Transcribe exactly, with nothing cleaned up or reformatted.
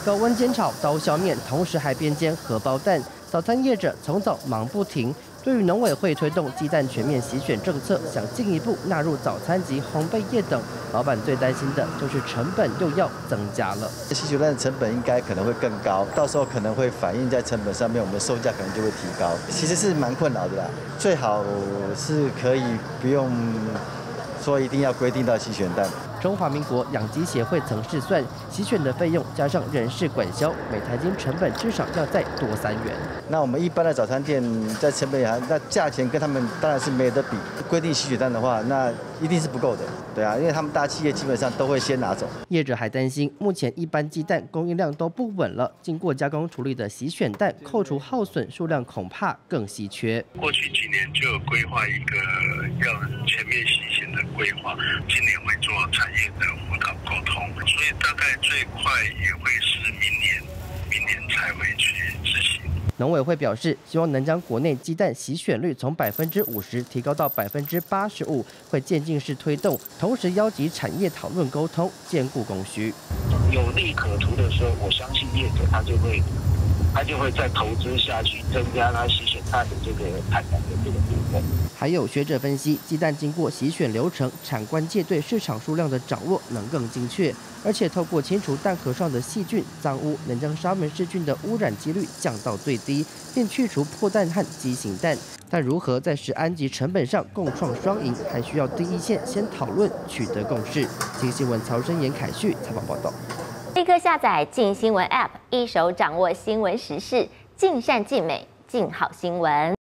高温煎炒刀削面，同时还边煎荷包蛋。早餐业者从早忙不停。对于农委会推动鸡蛋全面洗选政策，想进一步纳入早餐及烘焙业等，老板最担心的就是成本又要增加了。 洗选蛋的成本应该可能会更高，到时候可能会反映在成本上面，我们的售价可能就会提高。其实是蛮困扰的啦，最好是可以不用说一定要规定到洗选蛋。 中华民国养鸡协会曾试算，洗选的费用加上人事管销，每台斤成本至少要再多三元。 那我们一般的早餐店在成本还那价钱跟他们当然是没得比。规定洗选蛋的话，那一定是不够的，对啊，因为他们大企业基本上都会先拿走。 业者还担心，目前一般鸡蛋供应量都不稳了，经过加工处理的洗选蛋，扣除耗损数量恐怕更稀缺。 过去几年就有规划一个要全面洗选的规划，今年会做产业的辅导沟通，所以大概最快也会是明年，明年才会去执行。 农委会表示，希望能将国内鸡蛋洗选率从百分之五十提高到百分之八十五，会渐进式推动，同时邀集产业讨论沟通，兼顾供需。 有利可图的时候，我相信业者他就会，他就会再投资下去，增加他洗选蛋的这个产能的这个部分。 还有学者分析，鸡蛋经过洗选流程，产官界对市场数量的掌握能更精确，而且透过清除蛋壳上的细菌、脏污，能将沙门氏菌的污染几率降到最低，并去除破蛋和畸形蛋。但如何在食安及成本上共创双赢，还需要第一线先讨论，取得共识。经新闻曹生妍、凯旭采访报道。 立刻下载镜新闻 App， 一手掌握新闻时事，尽善尽美，尽好新闻。